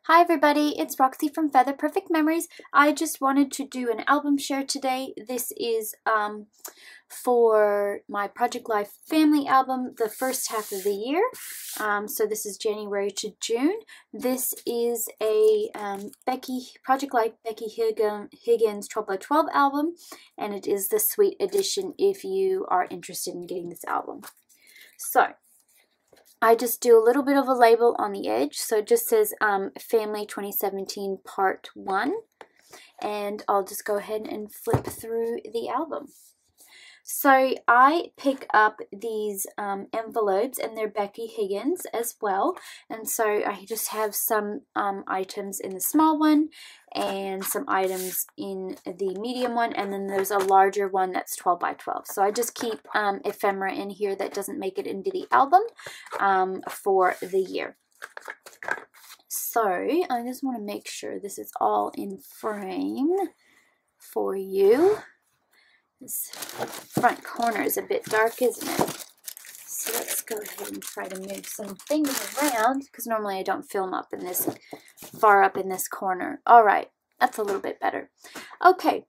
Hi everybody, it's Roxy from Feather Perfect Memories. I just wanted to do an album share today. This is for my Project Life family album, the first half of the year. So this is January to June. This is a Project Life Becky Higgins 12 by 12 album, and it is the Sweet Edition if you are interested in getting this album. So I just do a little bit of a label on the edge. So it just says Family 2017 Part 1. And I'll just go ahead and flip through the album. So I pick up these envelopes, and they're Becky Higgins as well. And so I just have some items in the small one and some items in the medium one, and then there's a larger one that's 12 by 12. So I just keep ephemera in here that doesn't make it into the album for the year. So I just want to make sure this is all in frame for you. This front corner is a bit dark, isn't it? So let's go ahead and try to move some things around, because normally I don't film up in this, far up in this corner. All right, that's a little bit better. Okay,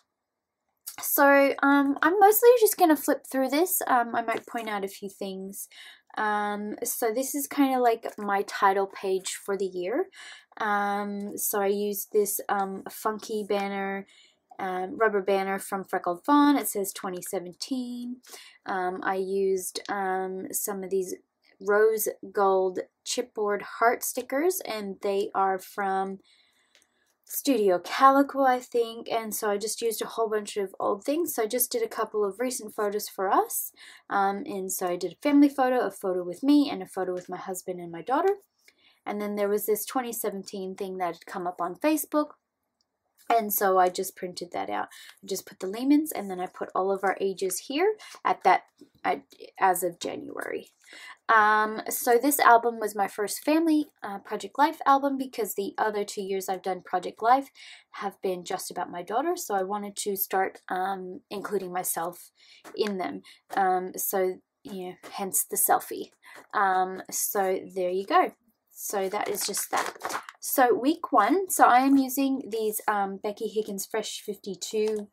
so I'm mostly just going to flip through this. I might point out a few things. So this is kind of like my title page for the year. So I used this funky banner, rubber banner from Freckled Fawn. It says 2017. I used some of these rose gold chipboard heart stickers, and they are from Studio Calico, I think. And so I just used a whole bunch of old things. So I just did a couple of recent photos for us, and so I did a family photo, a photo with me, and a photo with my husband and my daughter. And then there was this 2017 thing that had come up on Facebook, and so I just printed that out. I just put the Lehmans, and then I put all of our ages here as of January. So this album was my first family Project Life album, because the other 2 years I've done Project Life have been just about my daughter. So I wanted to start including myself in them. So, you know, hence the selfie. So there you go. So that is just that. So week 1, so I am using these Becky Higgins Fresh 52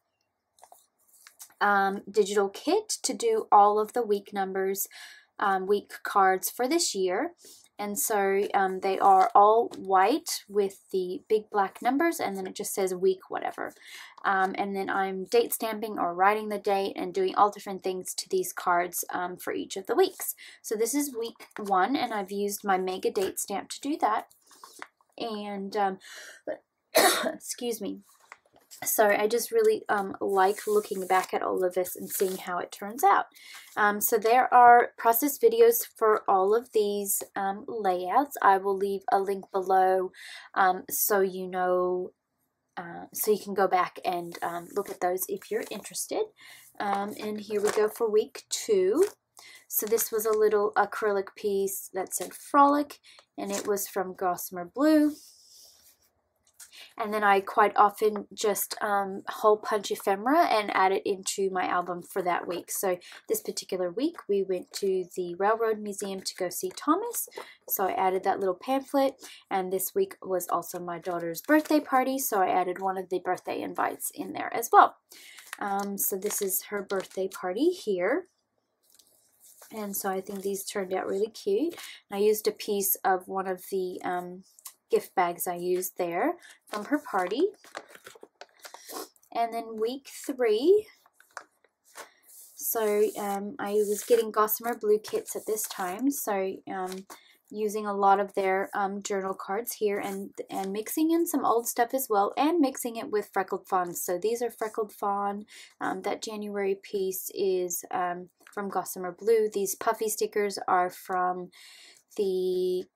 digital kit to do all of the week numbers, week cards for this year. And so they are all white with the big black numbers, and then it just says week whatever. And then I'm date stamping or writing the date and doing all different things to these cards for each of the weeks. So this is week 1, and I've used my Mega Date Stamp to do that. And excuse me. So I just really like looking back at all of this and seeing how it turns out. So there are process videos for all of these layouts. I will leave a link below so you know, so you can go back and look at those if you're interested. And here we go for week 2. So this was a little acrylic piece that said Frolic, and it was from Gossamer Blue. And then I quite often just hole punch ephemera and add it into my album for that week. So this particular week we went to the Railroad Museum to go see Thomas. So I added that little pamphlet. And this week was also my daughter's birthday party. So I added one of the birthday invites in there as well. So this is her birthday party here. And so I think these turned out really cute. And I used a piece of one of the gift bags I used there from her party. And then week 3, so I was getting Gossamer Blue kits at this time, so using a lot of their journal cards here, and mixing in some old stuff as well, and mixing it with Freckled Fawn. So these are Freckled Fawn. That January piece is from Gossamer Blue. These puffy stickers are from the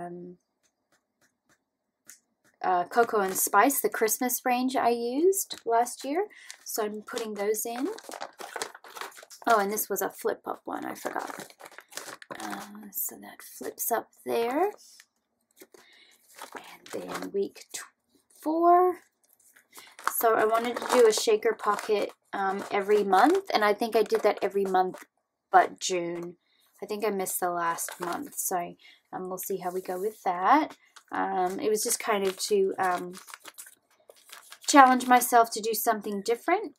Cocoa and Spice, the Christmas range I used last year. So I'm putting those in. Oh, and this was a flip up one, I forgot. So that flips up there. And then week 4. So I wanted to do a shaker pocket every month, and I think I did that every month but June. I think I missed the last month, so we'll see how we go with that. It was just kind of to challenge myself to do something different.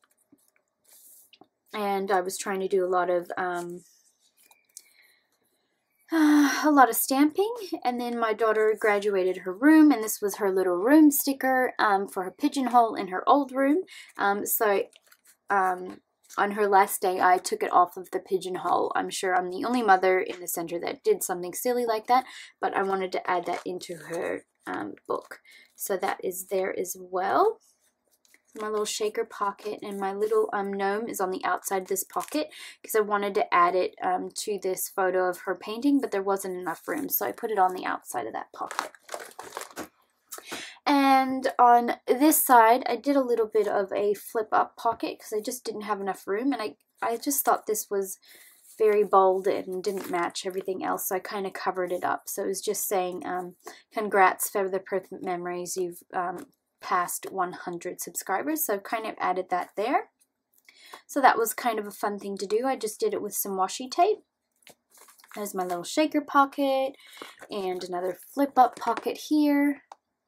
And I was trying to do a lot of stamping. And then my daughter graduated her room, and this was her little room sticker for her pigeonhole in her old room. On her last day, I took it off of the pigeonhole. I'm sure I'm the only mother in the center that did something silly like that, but I wanted to add that into her book. So that is there as well. My little shaker pocket, and my little gnome is on the outside of this pocket because I wanted to add it to this photo of her painting, but there wasn't enough room, so I put it on the outside of that pocket. And on this side, I did a little bit of a flip-up pocket because I just didn't have enough room, and I just thought this was very bold and didn't match everything else, so I kind of covered it up. So it was just saying, congrats, Feather Perfect Memories, you've passed 100 subscribers, so I've kind of added that there. So that was kind of a fun thing to do. I just did it with some washi tape. There's my little shaker pocket, and another flip-up pocket here.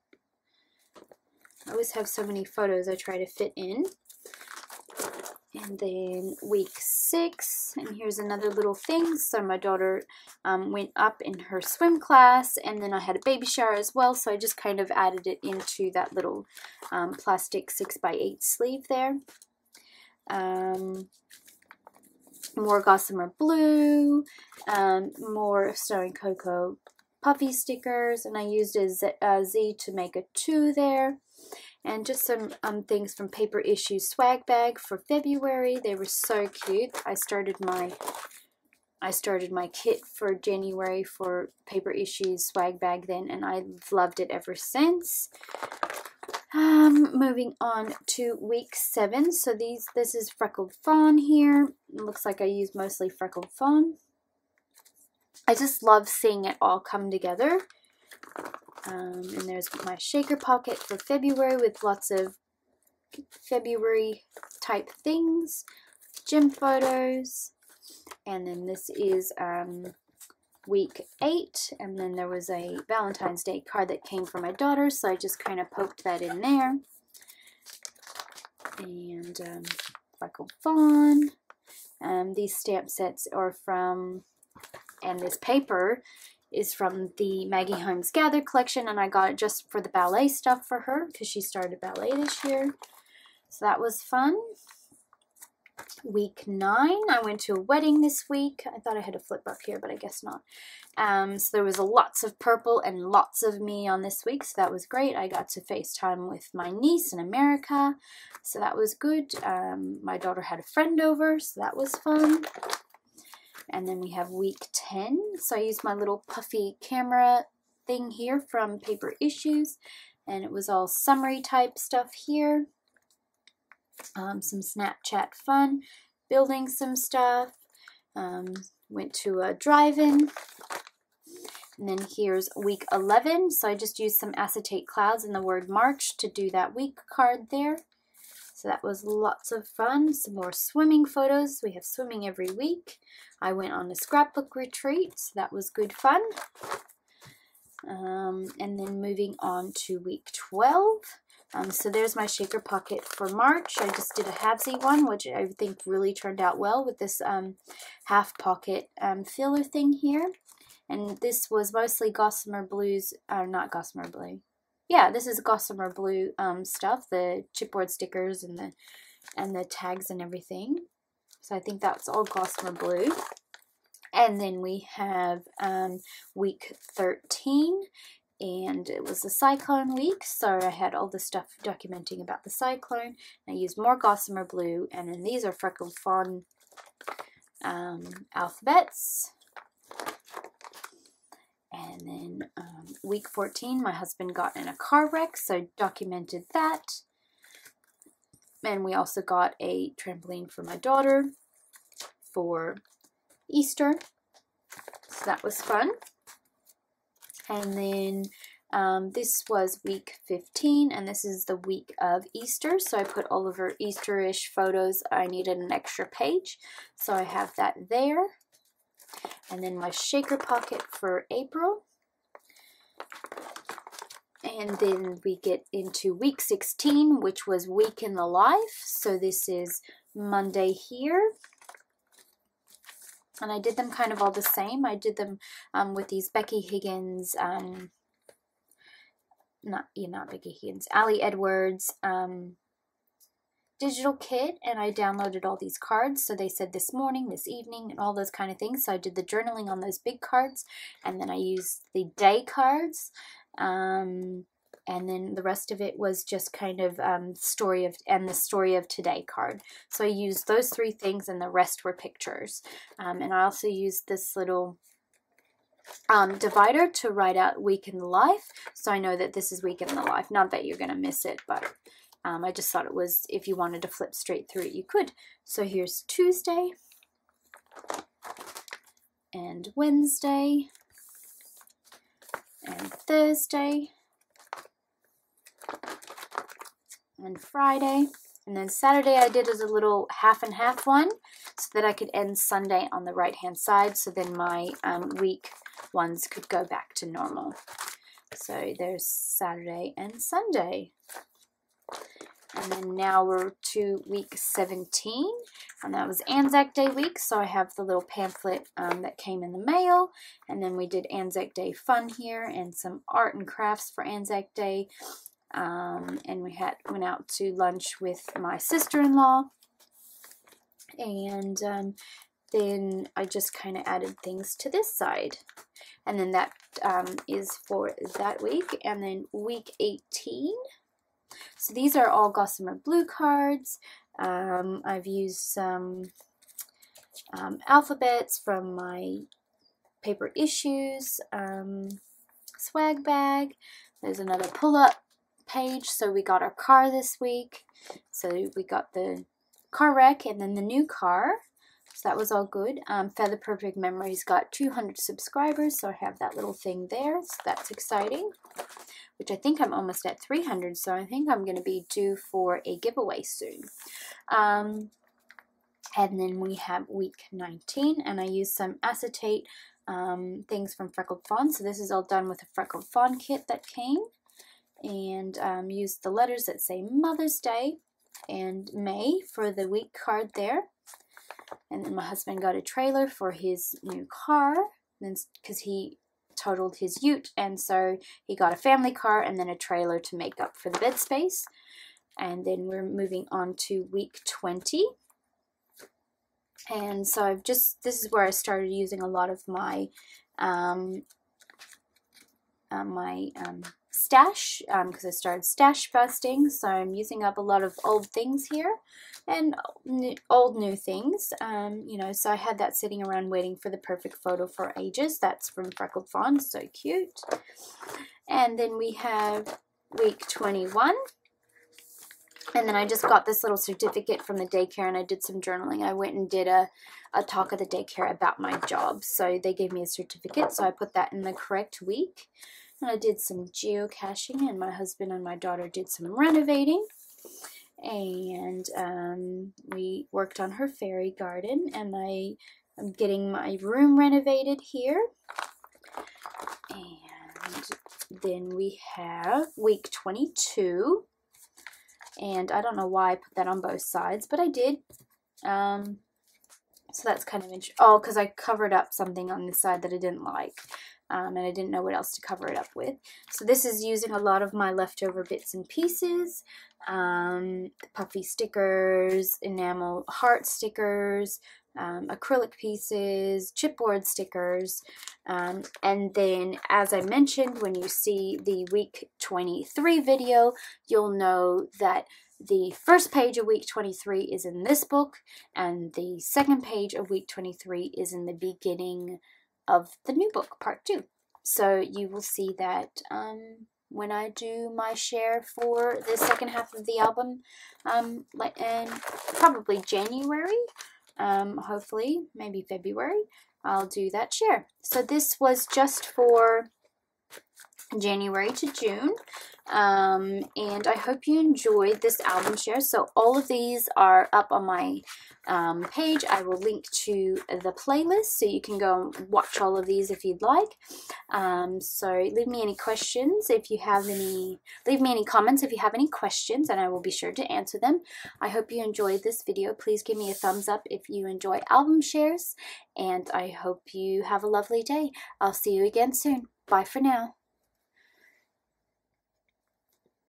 I always have so many photos I try to fit in. And then week 6, and here's another little thing. So my daughter went up in her swim class, and then I had a baby shower as well, so I just kind of added it into that little plastic 6x8 sleeve there. More Gossamer Blue, more Snow and Cocoa puffy stickers, and I used a Z to make a 2 there. And just some things from Paper Issues swag bag for February. They were so cute. I started my kit for January for Paper Issues swag bag then, and I've loved it ever since. Moving on to week 7. So this is Freckled Fawn here. It looks like I used mostly Freckled Fawn. I just love seeing it all come together. And there's my shaker pocket for February with lots of February type things, gym photos, and then this is week 8, and then there was a Valentine's Day card that came from my daughter, so I just kind of poked that in there. And Freckled Fawn. These stamp sets are from, and this paper is from the Maggie Holmes Gather collection, and I got it just for the ballet stuff for her because she started ballet this year. So that was fun. Week 9, I went to a wedding this week. I thought I had a flip up here, but I guess not. So there was lots of purple and lots of me on this week, so that was great. I got to FaceTime with my niece in America, so that was good. My daughter had a friend over, so that was fun. And then we have week 10. So I used my little puffy camera thing here from Paper Issues, and it was all summary type stuff here. Some Snapchat fun, building some stuff. Went to a drive-in. And then here's week 11. So I just used some acetate clouds and the word March to do that week card there. So that was lots of fun. Some more swimming photos. We have swimming every week. I went on a scrapbook retreat, so that was good fun. And then moving on to week 12. So there's my shaker pocket for March. I just did a halvesy one, which I think really turned out well with this half pocket filler thing here. And this was mostly Gossamer Blues, not Gossamer Blue. Yeah, this is Gossamer Blue stuff, the chipboard stickers and the tags and everything. So I think that's all Gossamer Blue. And then we have week 13, and it was a cyclone week, so I had all the stuff documenting about the cyclone. I used more Gossamer Blue, and then these are Freckled Fawn alphabets. And then week 14, my husband got in a car wreck, so I documented that. And we also got a trampoline for my daughter for Easter, so that was fun. And then this was week 15, and this is the week of Easter, so I put all of her Easter-ish photos. I needed an extra page, so I have that there. And then my shaker pocket for April. And then we get into week 16, which was week in the life. So this is Monday here. And I did them kind of all the same. I did them with these Becky Higgins, not Becky Higgins, Ali Edwards digital kit, and I downloaded all these cards. So they said this morning, this evening, and all those kind of things. So I did the journaling on those big cards, and then I used the day cards, and then the rest of it was just kind of the story of today card. So I used those 3 things, and the rest were pictures. And I also used this little divider to write out week in the life, so I know that this is week in the life. Not that you're going to miss it, but I just thought it was, if you wanted to flip straight through it, you could. So here's Tuesday, and Wednesday, and Thursday, and Friday, and then Saturday I did as a little half and half one, so that I could end Sunday on the right hand side, so then my week ones could go back to normal. So there's Saturday and Sunday. And then now we're to week 17, and that was Anzac Day week, so I have the little pamphlet that came in the mail, and then we did Anzac Day fun here, and some art and crafts for Anzac Day, and we went out to lunch with my sister-in-law, and then I just kind of added things to this side, and then that is for that week. And then week 18, so these are all Gossamer Blue cards. I've used some alphabets from my paper issues swag bag. There's another pull-up page. So we got our car this week. So we got the car wreck and then the new car. So that was all good. Feather Perfect Memories got 200 subscribers, so I have that little thing there. So that's exciting. Which I think I'm almost at 300, so I think I'm going to be due for a giveaway soon. And then we have week 19, and I used some acetate things from Freckled Fawn. So this is all done with a Freckled Fawn kit that came. And used the letters that say Mother's Day and May for the week card there. And then my husband got a trailer for his new car, because he totaled his ute, and so he got a family car and then a trailer to make up for the bed space. And then we're moving on to week 20, and so this is where I started using a lot of my stash, because I started stash busting, so I'm using up a lot of old things here and old new things, you know, so I had that sitting around waiting for the perfect photo for ages. That's from Freckled Fawn, so cute. And then we have week 21, and then I just got this little certificate from the daycare, and I did some journaling. I went and did a talk at the daycare about my job, so they gave me a certificate, so I put that in the correct week. And I did some geocaching, and my husband and my daughter did some renovating. And we worked on her fairy garden, and I am getting my room renovated here. And then we have week 22. And I don't know why I put that on both sides, but I did. So that's kind of interesting. Oh, because I covered up something on this side that I didn't like. And I didn't know what else to cover it up with. So this is using a lot of my leftover bits and pieces. Puffy stickers, enamel heart stickers, acrylic pieces, chipboard stickers. And then, as I mentioned, when you see the week 23 video, you'll know that the first page of week 23 is in this book, and the second page of week 23 is in the beginning of the new book, part 2. So you will see that when I do my share for the second half of the album, in probably January, hopefully, maybe February, I'll do that share. So this was just for January to June. And I hope you enjoyed this album share. So all of these are up on my page. I will link to the playlist so you can go and watch all of these if you'd like. So leave me any questions if you have any, leave me any comments if you have any questions, and I will be sure to answer them. I hope you enjoyed this video. Please give me a thumbs up if you enjoy album shares, and I hope you have a lovely day. I'll see you again soon. Bye for now.